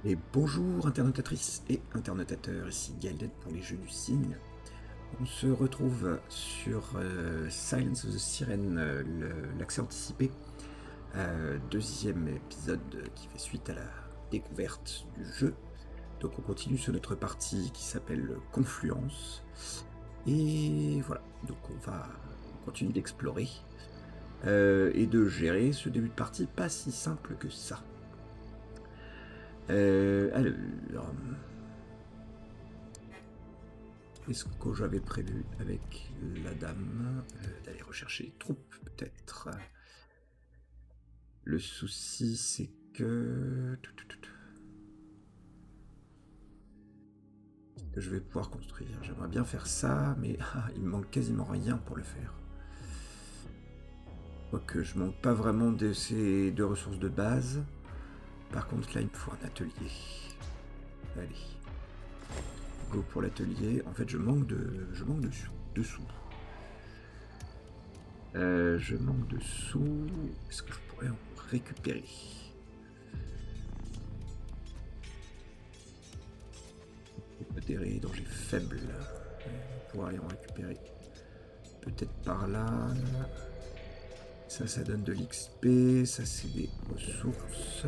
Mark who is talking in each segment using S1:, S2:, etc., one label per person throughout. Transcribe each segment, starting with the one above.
S1: Et bonjour internautatrices et internautateurs, ici Gaël pour les Jeux du Cygne. On se retrouve sur Silence of the Siren, l'accès anticipé, deuxième épisode qui fait suite à la découverte du jeu. Donc on continue sur notre partie qui s'appelle Confluence. Et voilà, donc on va continuer d'explorer et de gérer ce début de partie pas si simple que ça. Alors, qu'est-ce que j'avais prévu avec la dame d'aller rechercher les troupes, peut-être. Le souci, c'est que je vais pouvoir construire. J'aimerais bien faire ça, mais il me manque quasiment rien pour le faire. Quoique je manque pas vraiment de ces deux ressources de base. Par contre, là, il me faut un atelier. Allez. Go pour l'atelier. En fait, je manque de sous. Je manque de sous. Est-ce que je pourrais en récupérer? Modéré, danger faible. Pour aller en récupérer. Peut-être par là. Ça donne de l'XP. Ça, c'est des ressources.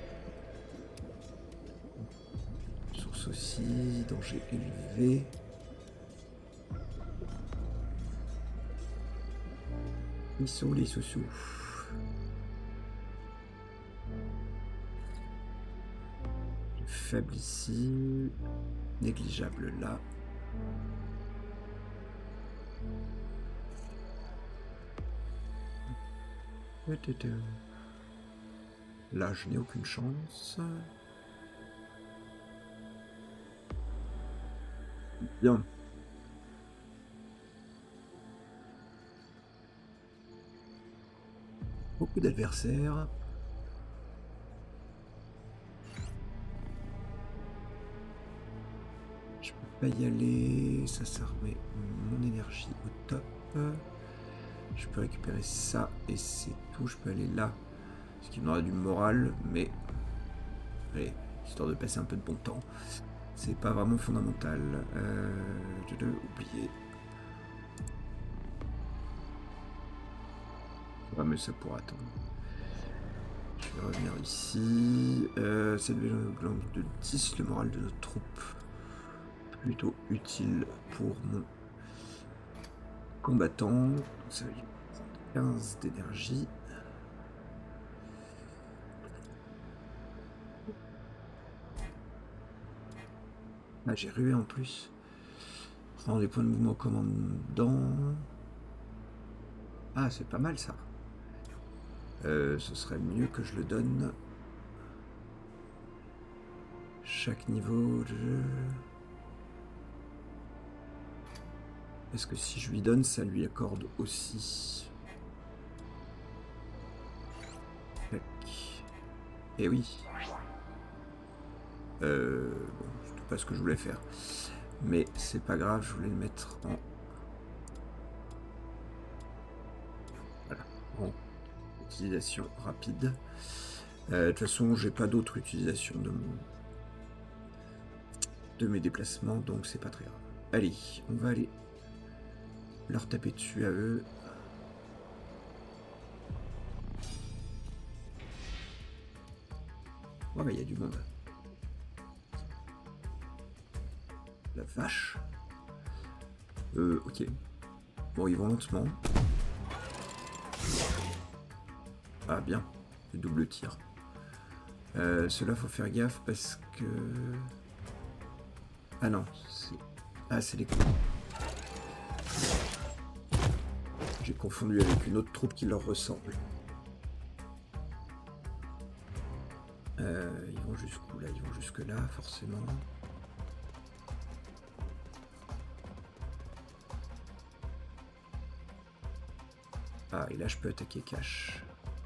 S1: Ressources aussi. Danger élevé. Ils sont les sociaux. Faible ici. Négligeable là. Là, je n'ai aucune chance. Bien. Beaucoup d'adversaires. Je peux pas y aller. Ça remet mon énergie au top. Je peux récupérer ça et c'est tout. Je peux aller là. Ce qui me donnera du moral, mais allez, histoire de passer un peu de bon temps. C'est pas vraiment fondamental. Je dois oublier. Ouais, mais ça pourra attendre. Je vais revenir ici. Cette glande de 10, le moral de notre troupe. Plutôt utile pour mon combattant. Ça va lui prendre 15 d'énergie. Ah, j'ai rué en plus. Prendre des points de mouvement commandant. Ah, c'est pas mal ça. Ce serait mieux que je le donne. Chaque niveau de... Est-ce que si je lui donne, ça lui accorde aussi? Tac. Eh oui. Bon, c'est pas ce que je voulais faire. Mais c'est pas grave, je voulais le mettre en... Voilà, en utilisation rapide. De toute façon, j'ai pas d'autre utilisation de mes déplacements, donc c'est pas très grave. Allez, on va aller leur taper dessus à eux. Ouais, mais il y a du monde. La vache. Ok. Bon, ils vont lentement. Ah, bien. Le double tir. Cela, faut faire gaffe parce que... Ah non, c'est... Ah, c'est les coups. J'ai confondu avec une autre troupe qui leur ressemble. Ils vont jusqu'où là? Ils vont jusque là, forcément. Ah, et là, je peux attaquer cash.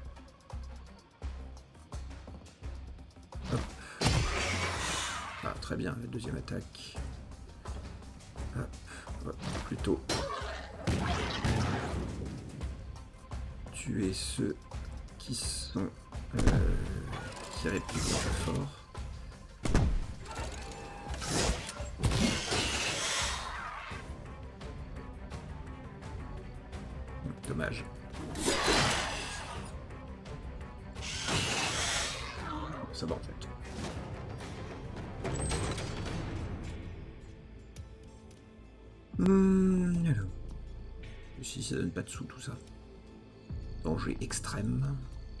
S1: Hop. Ah, très bien, la deuxième attaque. Hop, hop, plutôt. Tuer ceux qui sont... qui répliquent très fort. dommage. Ça va en fait. Alors. Si ça donne pas de sous tout ça. Danger extrême.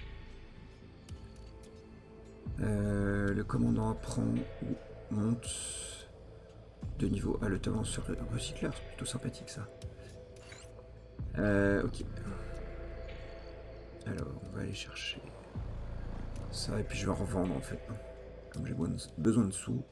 S1: Le commandant apprend ou monte de niveau. Ah, le talent sur le recycleur, c'est plutôt sympathique ça. Ok. Alors, on va aller chercher ça et puis je vais en revendre en fait. Comme j'ai besoin de sous.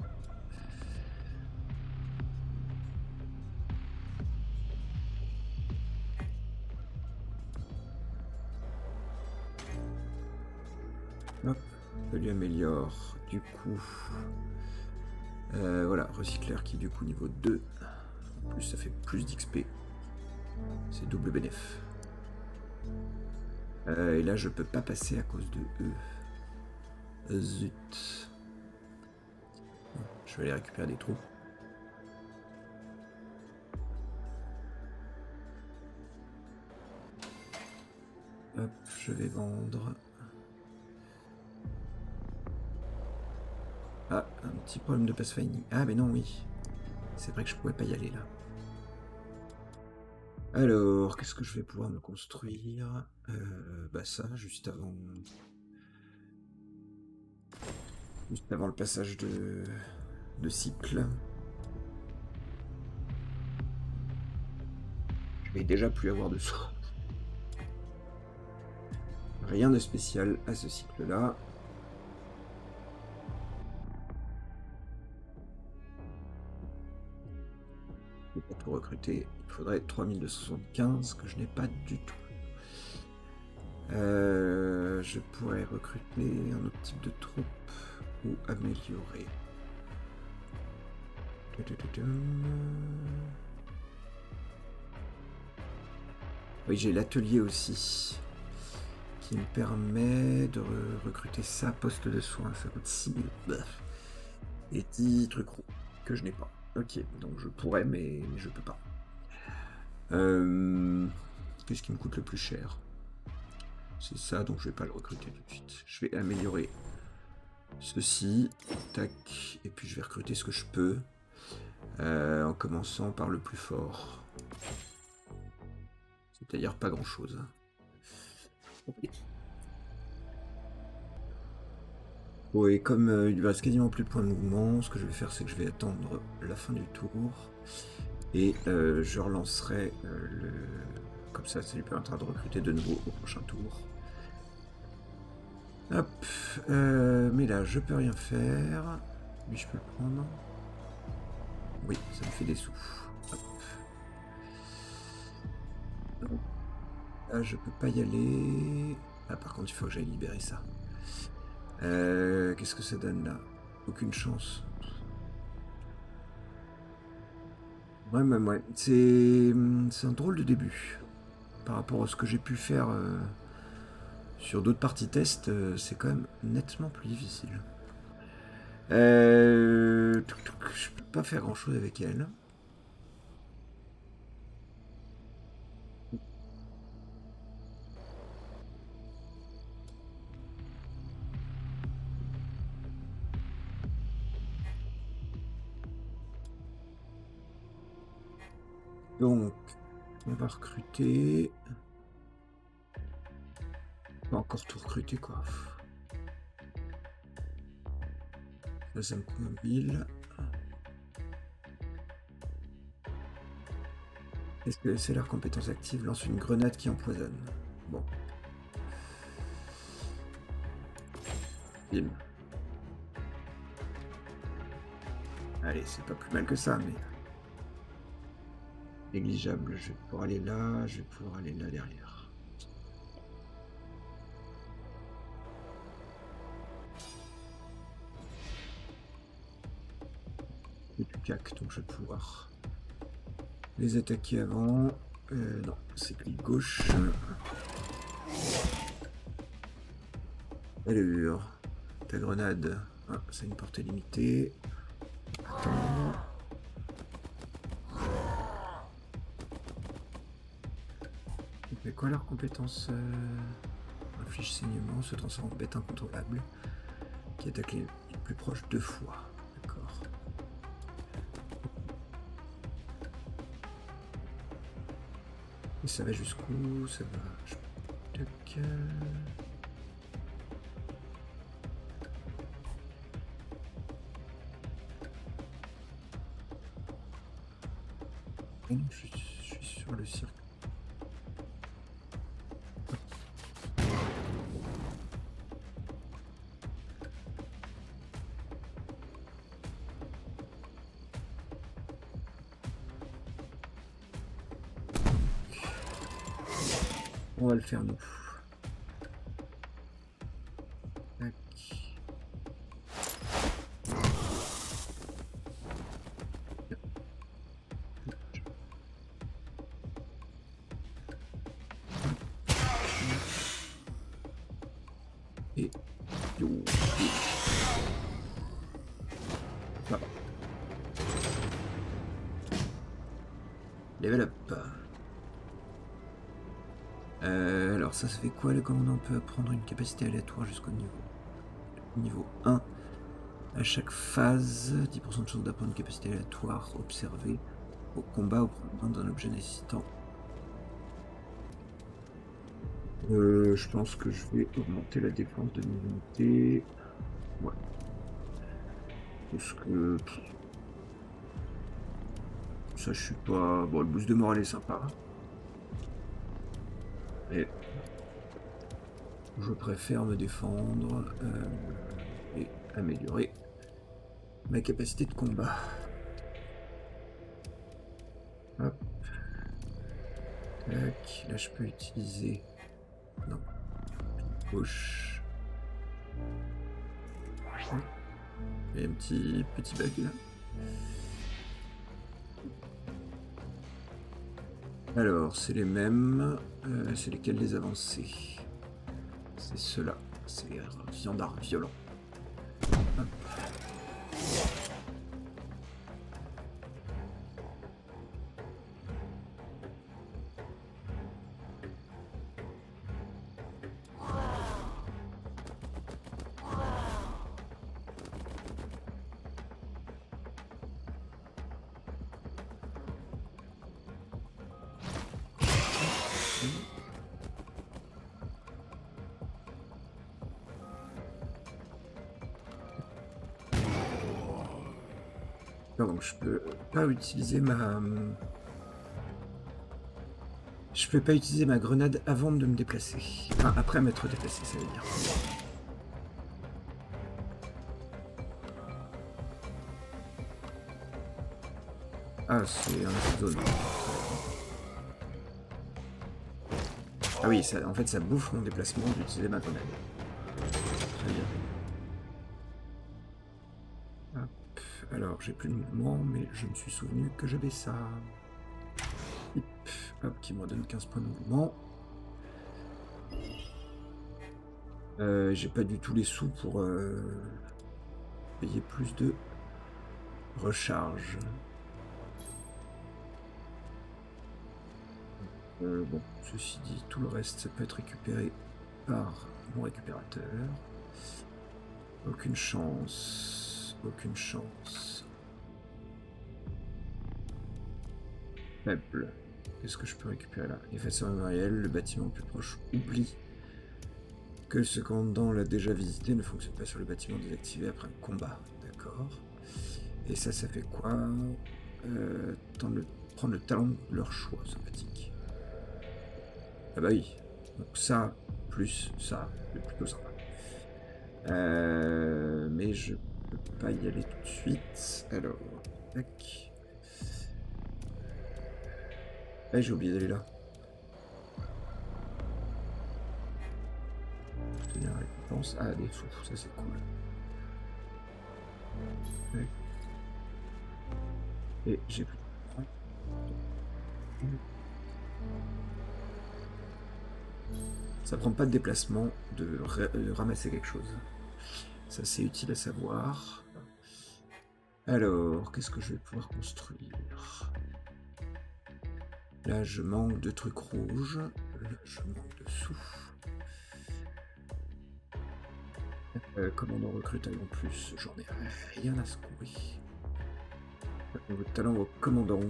S1: Hop, je lui améliore du coup. Voilà, recycleur qui est du coup niveau 2. En plus ça fait plus d'XP. C'est double bénéf. Et là je peux pas passer à cause de eux. Zut. Je vais aller récupérer des troupes. Hop, je vais vendre. Ah, un petit problème de pathfinding. Ah mais non, oui. C'est vrai que je pouvais pas y aller là. Alors, qu'est-ce que je vais pouvoir me construire? Bah ça, juste avant le passage de cycle. Je vais déjà plus avoir de sous. Rien de spécial à ce cycle-là. Pour recruter, il faudrait 3275 que je n'ai pas du tout. Je pourrais recruter un autre type de troupe ou améliorer. Oui, j'ai l'atelier aussi qui me permet de recruter ça, poste de soins. Ça coûte 6000. Et 10 trucs que je n'ai pas. Ok, donc je pourrais, mais je peux pas. Qu'est-ce qui me coûte le plus cher? C'est ça, donc je vais pas le recruter tout de suite. Je vais améliorer ceci, tac, et puis je vais recruter ce que je peux, en commençant par le plus fort. C'est-à-dire pas grand-chose. Okay. Oui, comme il ne reste quasiment plus de points de mouvement, ce que je vais faire, c'est que je vais attendre la fin du tour. Et je relancerai le... Comme ça lui permettra de recruter de nouveau au prochain tour. Hop, mais là, je peux rien faire. Lui, je peux le prendre. Oui, ça me fait des sous. Hop. Là, je peux pas y aller. Ah, par contre, il faut que j'aille libérer ça. Qu'est-ce que ça donne là? Aucune chance. Ouais. C'est un drôle de début. Par rapport à ce que j'ai pu faire sur d'autres parties test, c'est quand même nettement plus difficile. Je peux pas faire grand chose avec elle. Donc, on va recruter. Pas encore tout recruter quoi. Là, ça me coûte mobile. Est-ce que c'est leur compétence active lance une grenade qui empoisonne? Bon. Bim. Allez, c'est pas plus mal que ça, mais... négligeable. Je vais pouvoir aller là, je vais pouvoir aller là derrière. Et du cac, donc je vais pouvoir les attaquer avant. Non, c'est clic gauche. Allure. Ta grenade. Ah, c'est une portée limitée. Attends. quoi leur compétence inflige saignement, se transforme en bête incontrôlable, qui attaque les plus proches 2 fois. D'accord. Et ça va jusqu'où? Ça va... Tac... Je suis sur le cirque. On va le faire nous. Tac. Et yo. Voilà. Level up. Alors ça fait quoi le commandant peut apprendre une capacité aléatoire jusqu'au niveau 1 à chaque phase, 10% de chance d'apprendre une capacité aléatoire observée au combat au problème d'un objet nécessitant. Je pense que je vais augmenter la défense de mes unités. Ouais. Parce que ça je suis pas... Bon, le boost de morale est sympa. Et je préfère me défendre et améliorer ma capacité de combat. Hop. Tac. Là je peux utiliser... Non. Gauche. Il y a un petit bug là. Alors, c'est les mêmes. C'est lesquels les avancés? C'est ceux-là. C'est viandard violent. Hop. Donc je peux pas utiliser ma... Je peux pas utiliser ma grenade avant de me déplacer. Enfin, après m'être déplacé, ça veut dire. Ah, c'est un zone. Ah oui, ça, en fait, ça bouffe mon déplacement d'utiliser ma grenade. Très bien. Hop. Alors, j'ai plus de mouvement, mais je me suis souvenu que j'avais ça. Hop, qui me redonne 15 points de mouvement. J'ai pas du tout les sous pour payer plus de recharge. Bon, ceci dit, tout le reste, ça peut être récupéré par mon récupérateur. Aucune chance. Aucune chance. Faible. Qu'est-ce que je peux récupérer là? Effaceur mémoriel, le bâtiment le plus proche oublie que ce commandant l'a déjà visité ne fonctionne pas sur le bâtiment désactivé après un combat. D'accord. Et ça fait quoi? Prendre le talent de leur choix, sympathique. Ah bah oui. Donc ça, plus ça, c'est plutôt sympa. Mais je peux pas y aller tout de suite. Alors, tac. Ah, j'ai oublié d'aller là. Obtenir la récompense. Ah, des sous, ça c'est cool. Tac. Et j'ai plus. Ça prend pas de déplacement de ramasser quelque chose. Ça c'est utile à savoir. Alors, qu'est-ce que je vais pouvoir construire? Là, je manque de trucs rouges. Je manque de sous. Commandant recruteur en plus, j'en ai rien à secouer. Niveau de talent au commandant.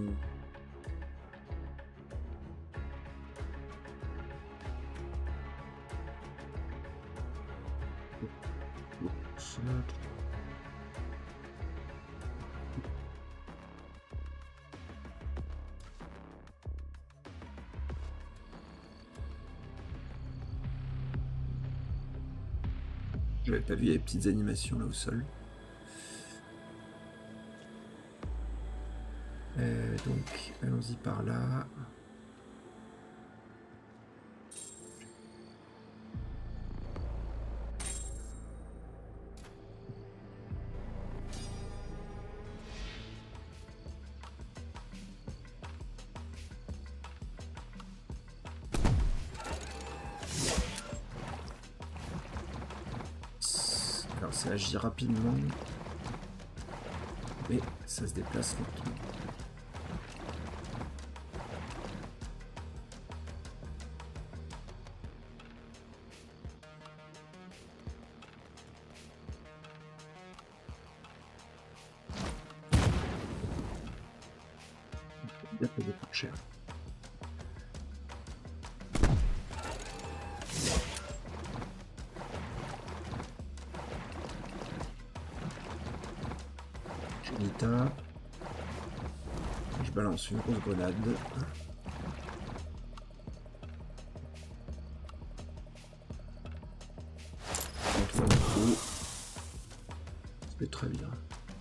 S1: J'avais pas vu les petites animations là au sol. Donc allons-y par là. Alors ça agit rapidement, mais ça se déplace lentement. Bien payé plus cher. Junita. Je balance une grosse grenade. Contre le coup. C'est très bien.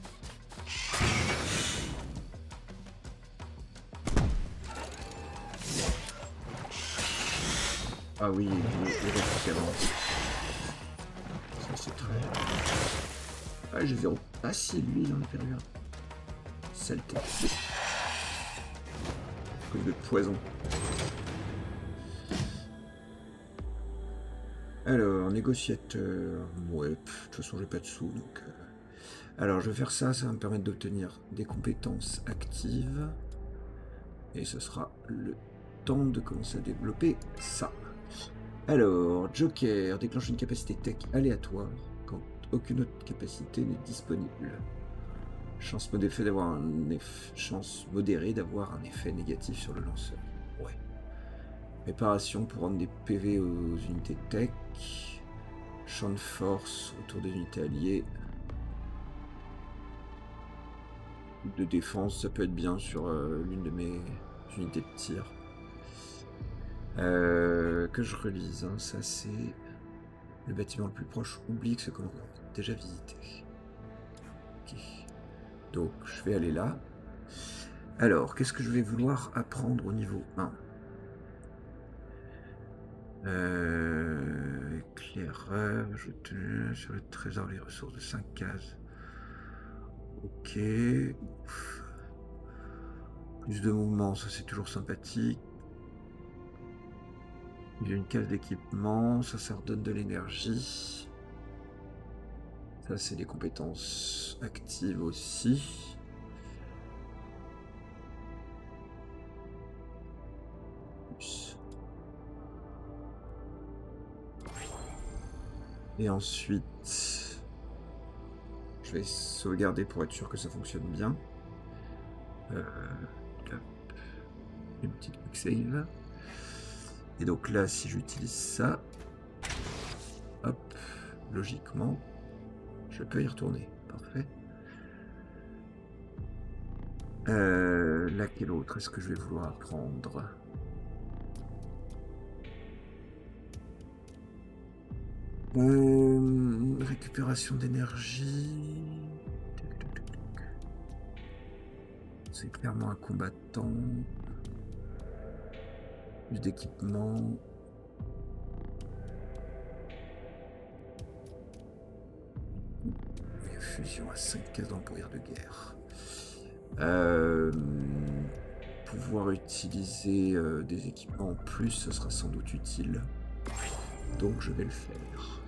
S1: Ah oui, les référents. Ça c'est très... Ah j'ai 0. Ah si, lui il en a perdu un. Saleté. Cause de poison. Alors, négociateur. Ouais, de toute façon j'ai pas de sous donc... Alors je vais faire ça, ça va me permettre d'obtenir des compétences actives. Et ce sera le temps de commencer à développer ça. Alors, Joker déclenche une capacité tech aléatoire quand aucune autre capacité n'est disponible. Chance modérée d'avoir un effet négatif sur le lanceur. Ouais. Réparation pour rendre des PV aux unités tech. Champ de force autour des unités alliées. De défense, ça peut être bien sur l'une de mes unités de tir. Que je relise, hein, ça c'est le bâtiment le plus proche. Oublie que ce commandant déjà visité. Ok. Donc je vais aller là. Alors, qu'est-ce que je vais vouloir apprendre au niveau 1 ? Éclairage, sur le trésor, les ressources de 5 cases. Ok. Ouf. Plus de mouvement, ça c'est toujours sympathique. Il y a une case d'équipement, ça redonne de l'énergie. Ça c'est des compétences actives aussi. Et ensuite, je vais sauvegarder pour être sûr que ça fonctionne bien. Une petite quick save. Et donc là, si j'utilise ça, hop, logiquement, je peux y retourner. Parfait. Là, quel autre est-ce que je vais vouloir prendre ? Récupération d'énergie. C'est clairement un combattant. Plus d'équipement. Fusion à 5 cases d'employeur de guerre. Pouvoir utiliser des équipements en plus, ce sera sans doute utile. Donc je vais le faire.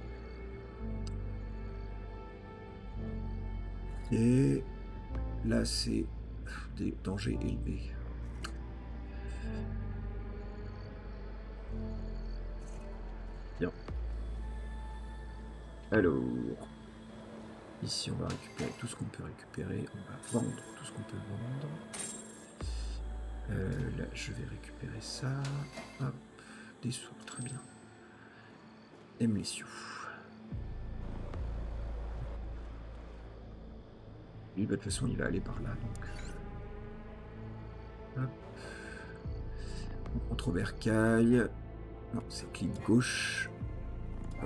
S1: Et là c'est des dangers élevés. Bien. Alors, ici on va récupérer tout ce qu'on peut récupérer, on va vendre tout ce qu'on peut vendre. Là je vais récupérer ça. Hop, des sous, très bien. Aime les sioux. Lui, de toute façon, il va aller par là, donc. Hop. On rentre au bercail. Non, c'est clic gauche. Hop.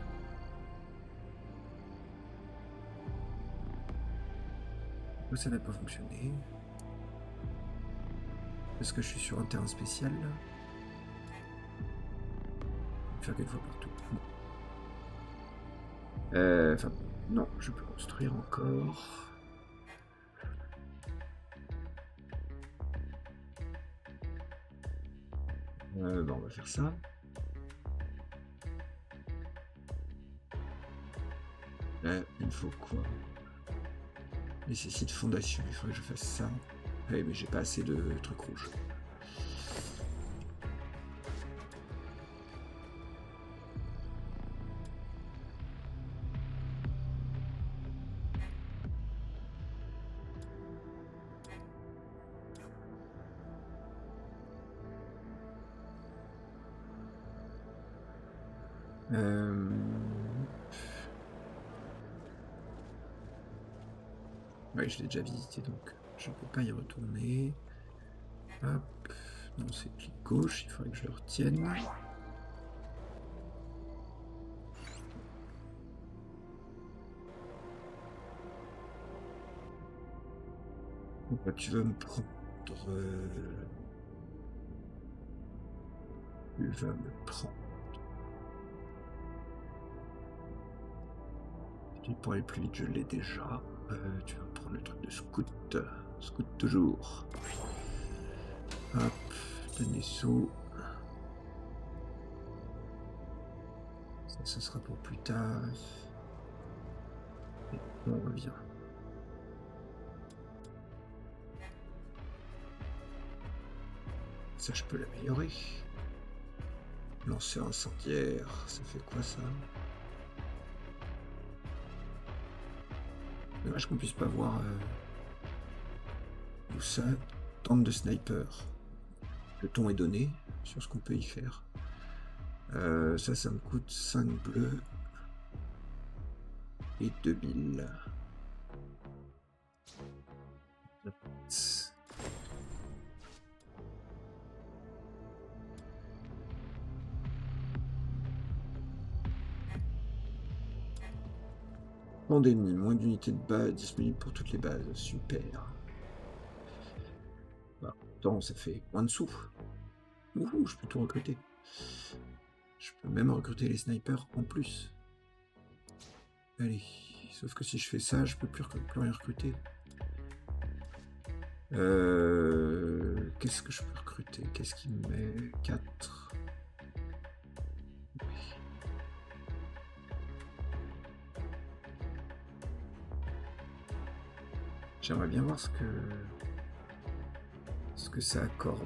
S1: Ça n'a pas fonctionné. Est-ce que je suis sur un terrain spécial là? Faire qu'une fois partout. Enfin, non, je peux construire encore. Bon, on va faire ça. Il me faut quoi? Nécessite fondation, il faudrait que je fasse ça. Oui, mais j'ai pas assez de trucs rouges. Ouais, je l'ai déjà visité, donc je ne peux pas y retourner. Hop. Non, c'est clic gauche, il faudrait que je le retienne. Bah, tu veux me prendre... Tu vas me prendre... Pour aller plus vite, je l'ai déjà. Tu vas prendre le truc de scout. Scout toujours. Hop, tenez sous. Ça, ce sera pour plus tard. Et on revient. Ça, je peux l'améliorer. Lancer incendiaire, ça fait quoi ça? Dommage qu'on puisse pas voir où ça. Tente de sniper. Le ton est donné sur ce qu'on peut y faire. Ça me coûte 5 bleus et 2000. D'ennemis, moins d'unités de base disponibles pour toutes les bases. Super. Bah, pourtant, ça fait moins de sous. Ouh, je peux tout recruter. Je peux même recruter les snipers en plus. Allez, sauf que si je fais ça, je peux plus rien recruter. Qu'est-ce que je peux recruter? Qu'est-ce qui me met 4? J'aimerais bien voir ce que ça accorde.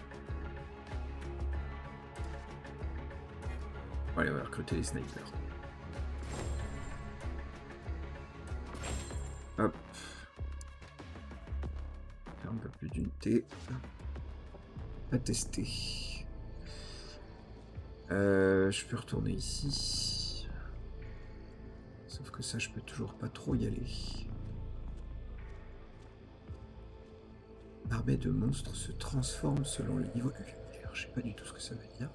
S1: Allez, on va recruter les snipers. Hop. Faire un peu plus d'unités. À tester. Je peux retourner ici. Sauf que ça, je peux toujours pas trop y aller. L'armée de monstres se transforme selon le niveau de lumière. Je sais pas du tout ce que ça veut dire.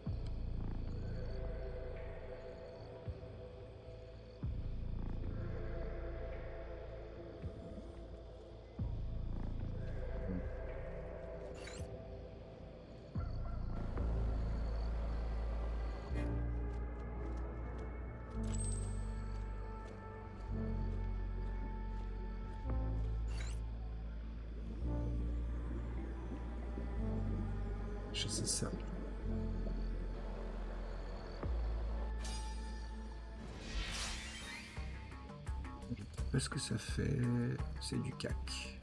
S1: C'est ça. Qu'est-ce que ça fait? C'est du cac.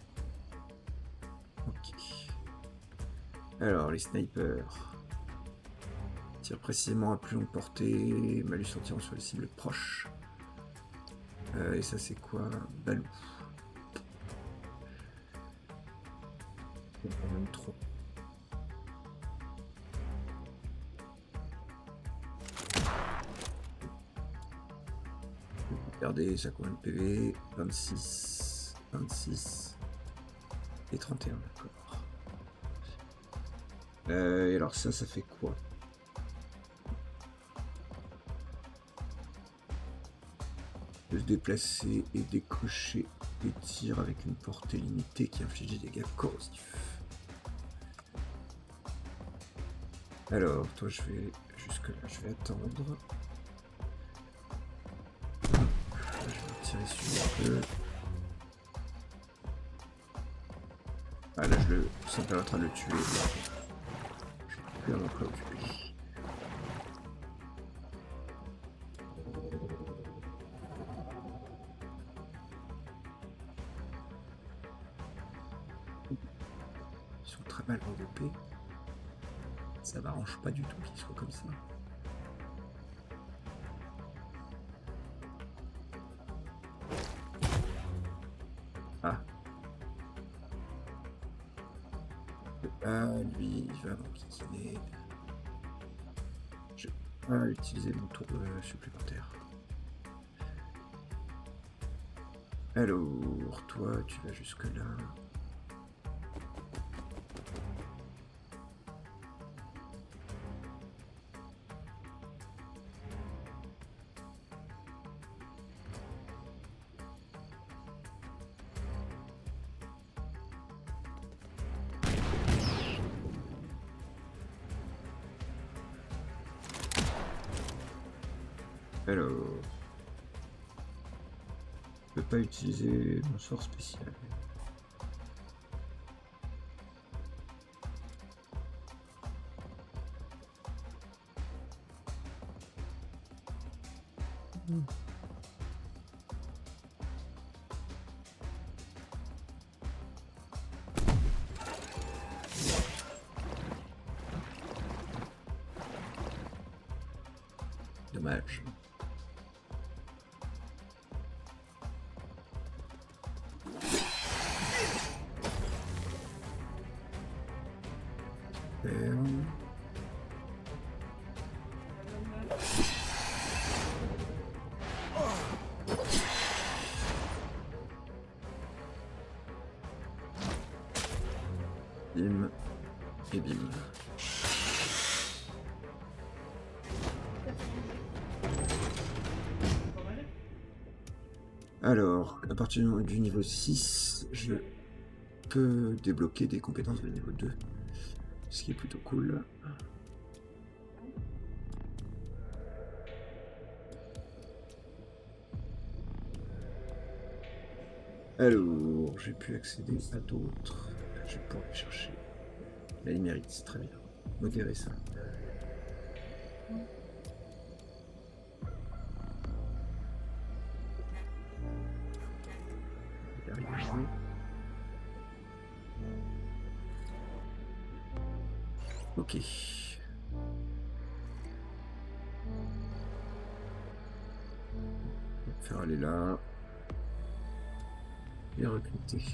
S1: Ok. Alors, les snipers. Tire précisément à plus longue portée, malus en tirant sur les cibles proches. Et ça c'est quoi? Balou. Même trop. Regardez, ça combien de PV? 26, 26 et 31, d'accord. Et alors ça fait quoi? De se déplacer et décocher des tirs avec une portée limitée qui inflige des dégâts corrosifs. Alors, toi je vais jusque là, je vais attendre. Je vais tirer sur un peu. Ah là ça me permettra de le tuer. Je suis plus un emploi occupé. Ils sont très mal enveloppés. Ça m'arrange pas du tout qu'ils soient comme ça. Ah. Ah, lui, il va m'enquiquiner. Je vais pas utiliser mon tour supplémentaire. Alors, toi, tu vas jusque là. Alors, je peux pas utiliser mon sort spécial. Dommage. Bim et bim. Alors, à partir du niveau 6, je peux débloquer des compétences de niveau 2, ce qui est plutôt cool. Alors, j'ai pu accéder à d'autres. Je vais pouvoir les chercher. Là, il mérite, c'est très bien. Modérer ça. Ok. On va faire aller là. Et recruter.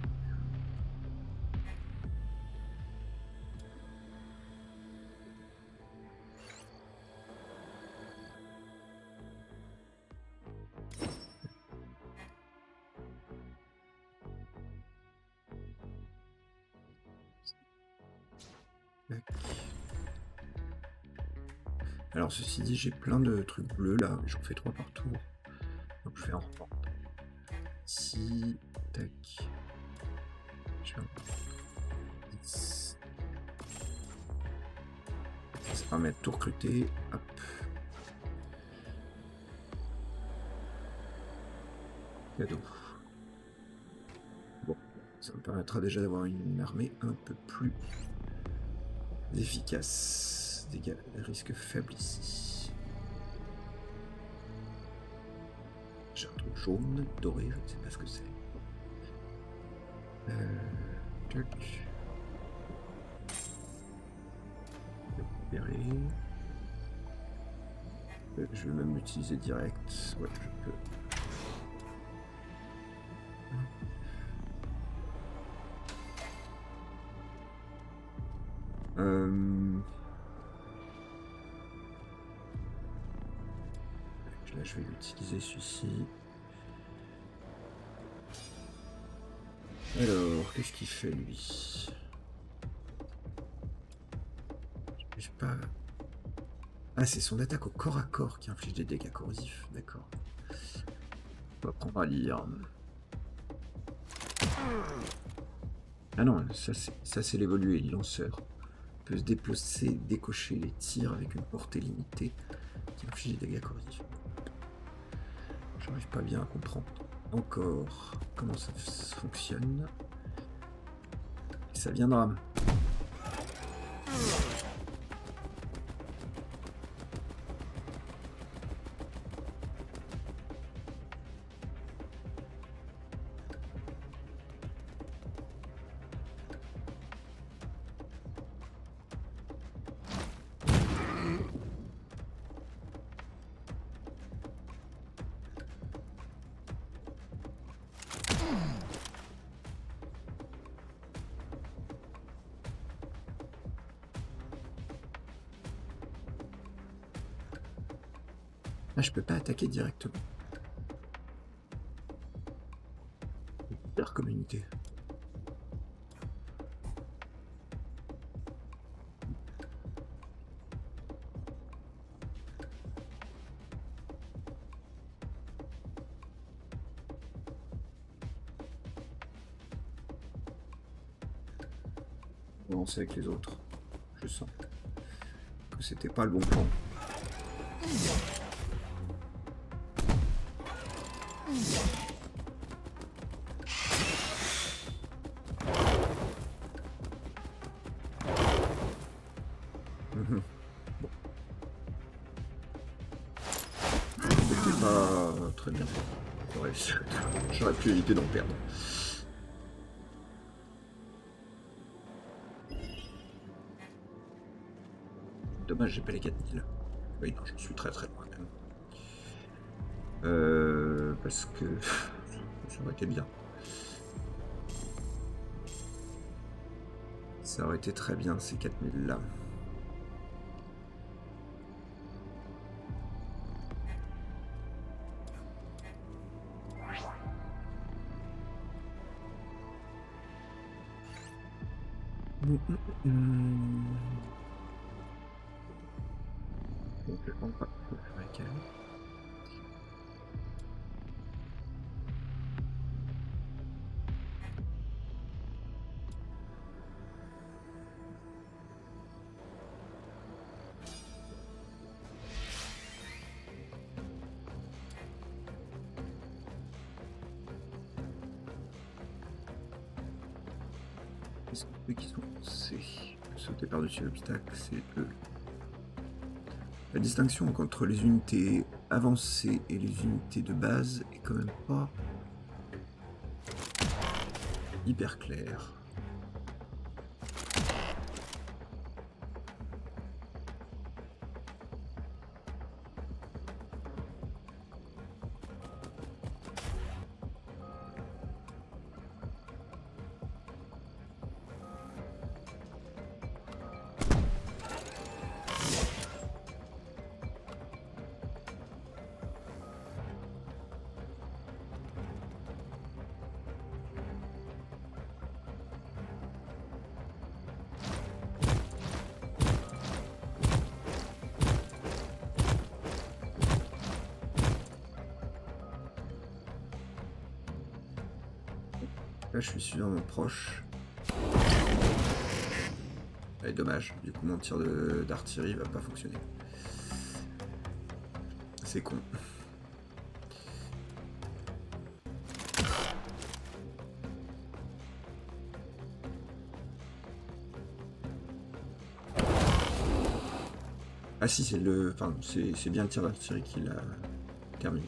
S1: Alors ceci dit, j'ai plein de trucs bleus là, j'en fais 3 par tour. Donc je vais en reprendre. Ici, tac. Je vais en reprendre 10. Ça permet de tout recruter. Hop. Cadeau. Bon, ça me permettra déjà d'avoir une armée un peu plus efficace. Dégâts, risque faible ici. J'ai un truc jaune, doré, je ne sais pas ce que c'est. Tac. Récupérer. Je vais même l'utiliser direct. Ouais, je peux. Là, je vais l'utiliser celui-ci. Alors, qu'est-ce qu'il fait lui? Je sais pas. Ah, c'est son attaque au corps à corps qui inflige des dégâts corrosifs. D'accord. On va prendre à lire. Ah non, ça c'est l'évolué, le lanceur. Il peut se déplacer, décocher les tirs avec une portée limitée qui inflige des dégâts corrosifs. J'arrive pas bien à comprendre encore comment ça fonctionne. Et ça viendra. Ah, je peux pas attaquer directement. Hyper communauté. On va avancer avec les autres. Je sens que c'était pas le bon plan. C'était pas très bien fait. J'aurais pu éviter d'en perdre. Dommage, j'ai pas les 4000. Oui, non, je suis très très loin même. Parce que ça aurait été bien. Ça aurait été très bien ces 4000 là. Donc, je comprends pas ce que je fais avec elle. Qu'est-ce qu'on fait qui sont lancés? Sauter par-dessus l'obstacle, c'est eux. La distinction entre les unités avancées et les unités de base est quand même pas hyper claire. Là, je suis suffisamment proche. Et dommage, du coup mon tir d'artillerie va pas fonctionner. C'est con. Ah si, c'est le, enfin, c'est bien le tir d'artillerie qui l'a terminé.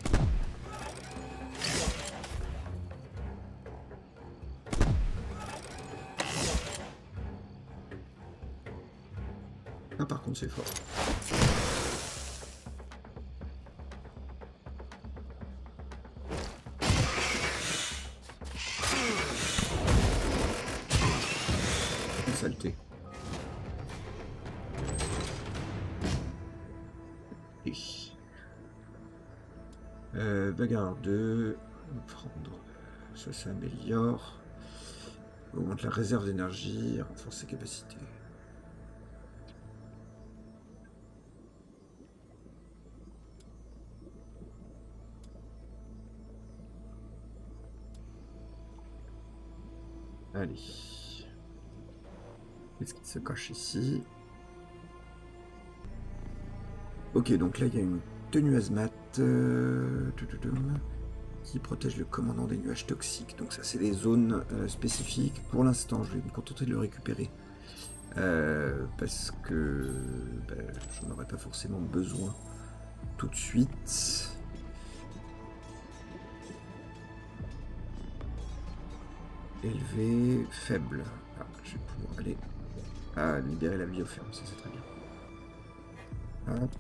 S1: Ah, par contre, c'est fort. saleté. Et... bagarre 2. On va prendre... Ça s'améliore. Augmente la réserve d'énergie, renforce ses capacités. Allez. Qu'est-ce qui se cache ici? Ok, donc là il y a une tenue hazmat qui protège le commandant des nuages toxiques. Donc ça c'est des zones spécifiques. Pour l'instant je vais me contenter de le récupérer. Parce que j'en aurais pas forcément besoin tout de suite. Élevé, faible. Ah, je vais pouvoir aller à libérer la bioferme, ça c'est très bien. Hop.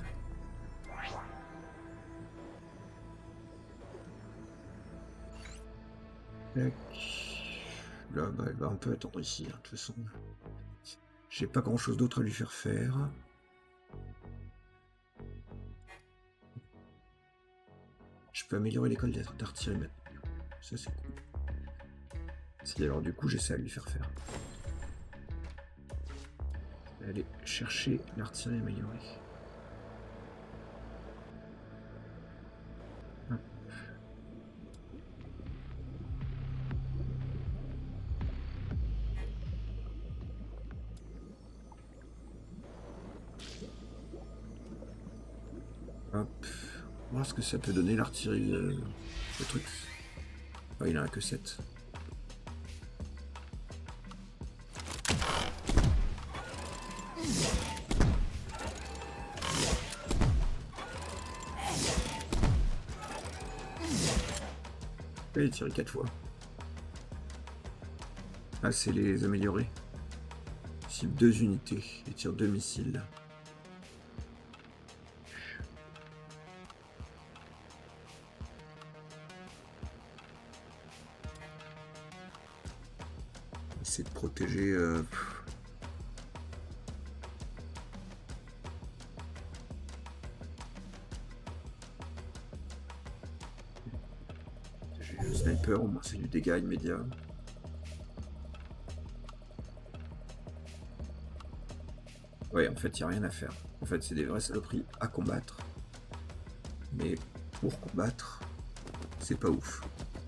S1: Tac. Là, bah, on peut attendre ici, hein, de toute façon. J'ai pas grand chose d'autre à lui faire faire. Je peux améliorer l'école d'artillerie maintenant. Ça c'est cool. Si alors du coup j'essaie à lui faire faire. Je vais aller chercher l'artillerie améliorée. Hop. Voir ce que ça peut donner l'artillerie le truc. Oh, il en a que 7. Il tire 4 fois. Ah, c'est les améliorés. Cible 2 unités. Il tire 2 missiles. Essayer de protéger... le sniper, au moins c'est du dégât immédiat. Ouais, en fait, il n'y a rien à faire. En fait, c'est des vraies saloperies à combattre. Mais pour combattre, c'est pas ouf.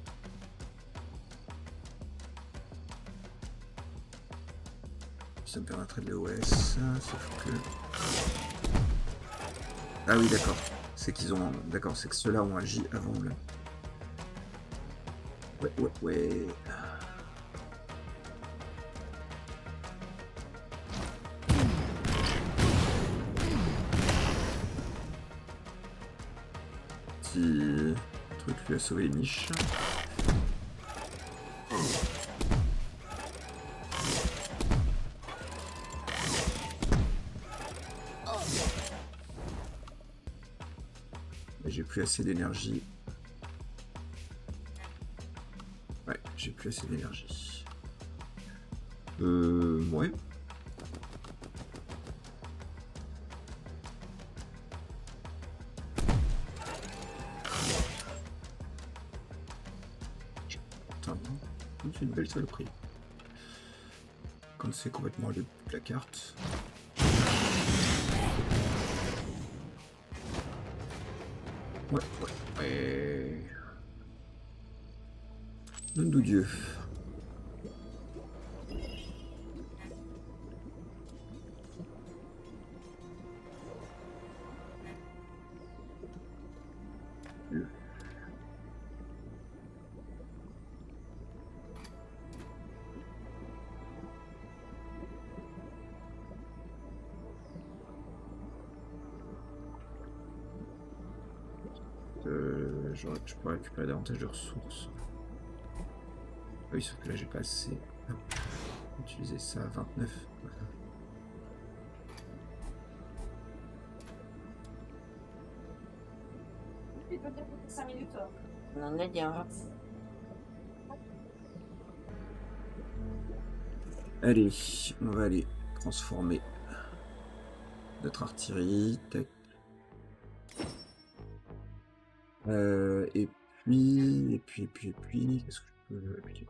S1: Ça me permettrait de l'OS, sauf que... Ah oui, d'accord. C'est qu'ils ont... D'accord, c'est que ceux-là ont agi avant le... Ouais. Petit truc lui a sauvé les niches. J'ai plus assez d'énergie. Ouais, j'ai plus assez d'énergie. Ouais. Putain, c'est une belle saloperie. Quand c'est complètement le la carte. Ouais. Nom de Dieu. Je pourrais récupérer davantage de ressources. Oui, sauf que là j'ai pas assez. Utiliser ça à 29.
S2: Non è già.
S1: Allez, on va aller transformer notre artillerie. Tac. Et puis, qu'est-ce que je peux appliquer?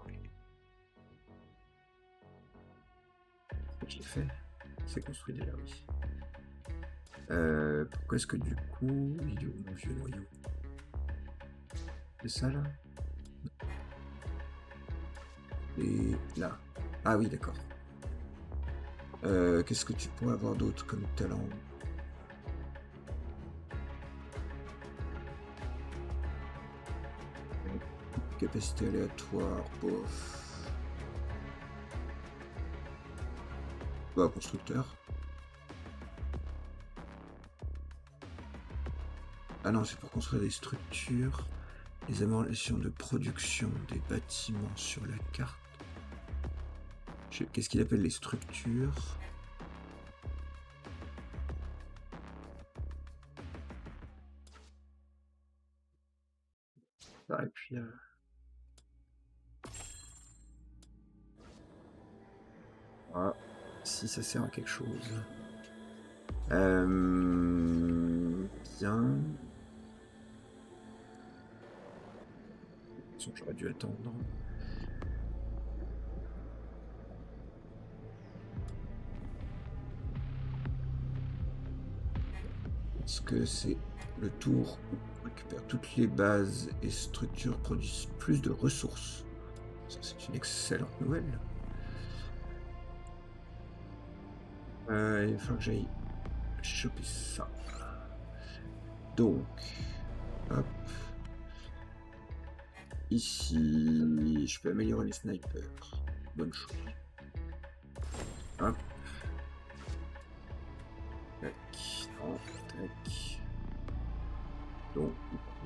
S1: J'ai fait. C'est construit déjà, oui. Pourquoi est-ce que du coup, il est où mon vieux noyau? C'est ça là? Et là. Ah oui, d'accord. Qu'est-ce que tu pourrais avoir d'autre comme talent? Capacité aléatoire, bof. Bah, constructeur. Ah non, c'est pour construire des structures, les améliorations de production des bâtiments sur la carte. Qu'est-ce qu'il appelle les structures? Ah, et puis... Ah, si ça sert à quelque chose. Bien. J'aurais dû attendre. Est-ce que c'est le tour où on récupère toutes les bases et structures produisent plus de ressources? Ça, c'est une excellente nouvelle. Il faut que j'aille choper ça. Donc, hop. Ici, je peux améliorer les snipers. Bonne chose. Hop. Tac. Non, tac. Donc.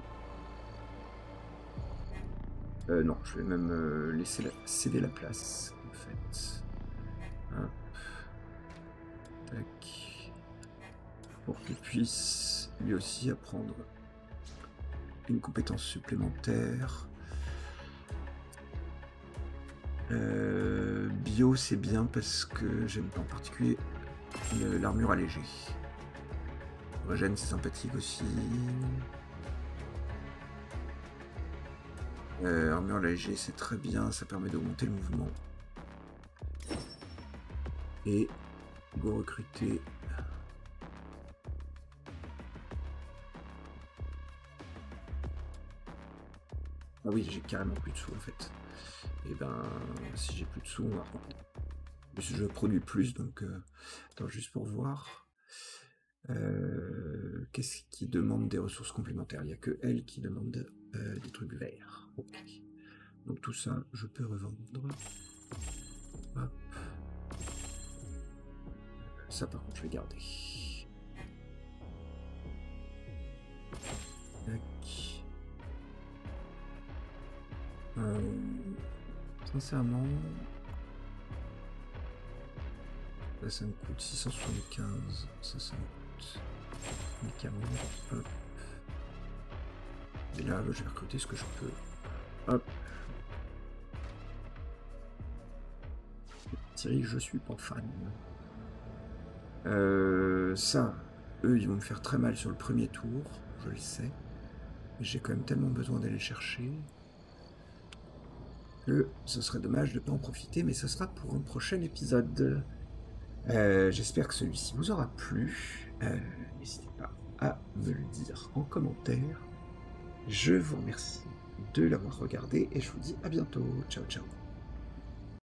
S1: Non, je vais même laisser céder la place, en fait. Hop. Tac. Pour qu'il puisse lui aussi apprendre une compétence supplémentaire. Bio, c'est bien parce que j'aime en particulier l'armure allégée. Régène, c'est sympathique aussi. Armure allégée, c'est très bien, ça permet d'augmenter le mouvement. Et go recruter. Ah oui, j'ai carrément plus de sous en fait. Et ben, si j'ai plus de sous, on va reprendre. Je produis plus, donc attends, juste pour voir. Qu'est-ce qui demande des ressources complémentaires? Il n'y a que elle qui demande des trucs verts. Ok. Donc tout ça, je peux revendre. Hop. Ça par contre, je vais garder. Tac. Sincèrement, là ça me coûte 675, ça me coûte 1040. Hop. Et là, je vais recruter ce que je peux. Hop. Thierry, je suis pas fan. Ça, eux, ils vont me faire très mal sur le premier tour, je le sais. J'ai quand même tellement besoin d'aller chercher que ce serait dommage de ne pas en profiter, mais ce sera pour un prochain épisode. J'espère que celui-ci vous aura plu. N'hésitez pas à me le dire en commentaire. Je vous remercie de l'avoir regardé et je vous dis à bientôt. Ciao, ciao.